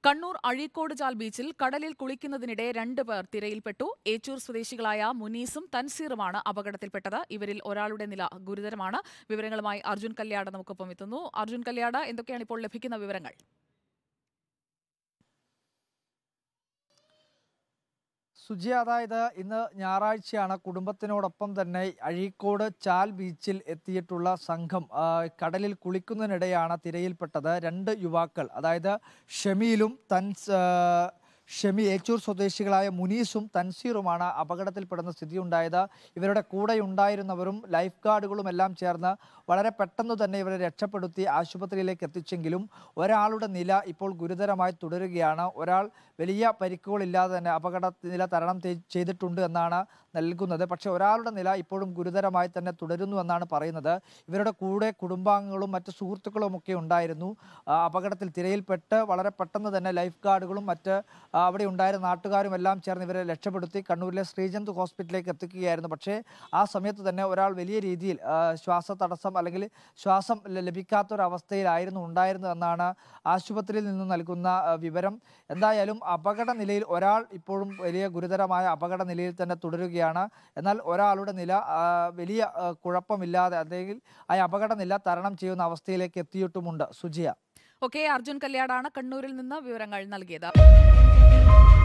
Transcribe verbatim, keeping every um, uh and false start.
കണ്ണൂർ അഴീക്കോട് ചാൽ ബീച്ചിൽ കടലിൽ കുളിക്കുന്നതിനിടെ രണ്ട് പേർ തിരയിൽപ്പെട്ടു. ഏച്ചൂർ സ്വദേശികളായ മുനീസും തൻസീറുമാണ് അപകടത്തിൽപ്പെട്ടത്. ഇവരിൽ ഒരാളുടെ നില ഗുരുതരമാണ്. വിവരങ്ങളുമായി അർജുൻ കല്യാട് നമുക്കൊപ്പം എത്തുന്നു. അർജുൻ കല്യാട്, എന്തൊക്കെയാണ് ഇപ്പോൾ ലഭിക്കുന്ന വിവരങ്ങൾ? സുജി, അതായത് ഇന്ന് ഞായറാഴ്ചയാണ്. കുടുംബത്തിനോടൊപ്പം തന്നെ അഴീക്കോട് ചാൽ ബീച്ചിൽ എത്തിയിട്ടുള്ള സംഘം കടലിൽ കുളിക്കുന്നതിനിടെയാണ് തിരയിൽപ്പെട്ടത്. രണ്ട് യുവാക്കൾ, അതായത് ഷമീലും തൻസ് ഷമി ഏച്ചൂർ സ്വദേശികളായ മുനീസും തൻസീറുമാണ് അപകടത്തിൽപ്പെടുന്ന സ്ഥിതിയുണ്ടായത്. ഇവരുടെ കൂടെയുണ്ടായിരുന്നവരും ലൈഫ് ഗാർഡുകളും എല്ലാം ചേർന്ന് വളരെ പെട്ടെന്ന് തന്നെ ഇവരെ രക്ഷപ്പെടുത്തി ആശുപത്രിയിലേക്ക് എത്തിച്ചെങ്കിലും ഒരാളുടെ നില ഇപ്പോൾ ഗുരുതരമായി തുടരുകയാണ്. ഒരാൾ വലിയ പരിക്കുകളില്ലാതെ തന്നെ അപകട നില തരണം ചെയ്തിട്ടുണ്ട് എന്നാണ് നൽകുന്നത്. പക്ഷേ ഒരാളുടെ നില ഇപ്പോഴും ഗുരുതരമായി തന്നെ തുടരുന്നു എന്നാണ് പറയുന്നത്. ഇവരുടെ കൂടെ കുടുംബാംഗങ്ങളും മറ്റ് സുഹൃത്തുക്കളും ഒക്കെ ഉണ്ടായിരുന്നു. അപകടത്തിൽ തിരയിൽപ്പെട്ട് വളരെ പെട്ടെന്ന് തന്നെ ലൈഫ് ഗാർഡുകളും മറ്റ് അവിടെ ഉണ്ടായിരുന്ന നാട്ടുകാരും എല്ലാം ചേർന്ന് ഇവരെ രക്ഷപ്പെടുത്തി കണ്ണൂരിലെ ശ്രീചന്ദ് ഹോസ്പിറ്റലിലേക്ക് എത്തിക്കുകയായിരുന്നു. പക്ഷേ ആ സമയത്ത് തന്നെ ഒരാൾ വലിയ രീതിയിൽ ശ്വാസതടസ്സം അല്ലെങ്കിൽ ശ്വാസം ലഭിക്കാത്തൊരവസ്ഥയിലായിരുന്നു ഉണ്ടായിരുന്നതെന്നാണ് ആശുപത്രിയിൽ നിന്ന് നൽകുന്ന വിവരം. എന്തായാലും അപകട നിലയിൽ ഒരാൾ ഇപ്പോഴും വലിയ ഗുരുതരമായ അപകട നിലയിൽ തന്നെ തുടരുകയാണ്. എന്നാൽ ഒരാളുടെ നില വലിയ കുഴപ്പമില്ലാതെ അല്ലെങ്കിൽ ആ അപകട നില തരണം ചെയ്യുന്ന അവസ്ഥയിലേക്ക് എത്തിയിട്ടുമുണ്ട്. സുജിയ. ഓക്കെ, അർജുൻ കല്യാടാണ് കണ്ണൂരിൽ നിന്ന് വിവരങ്ങൾ നൽകിയത്.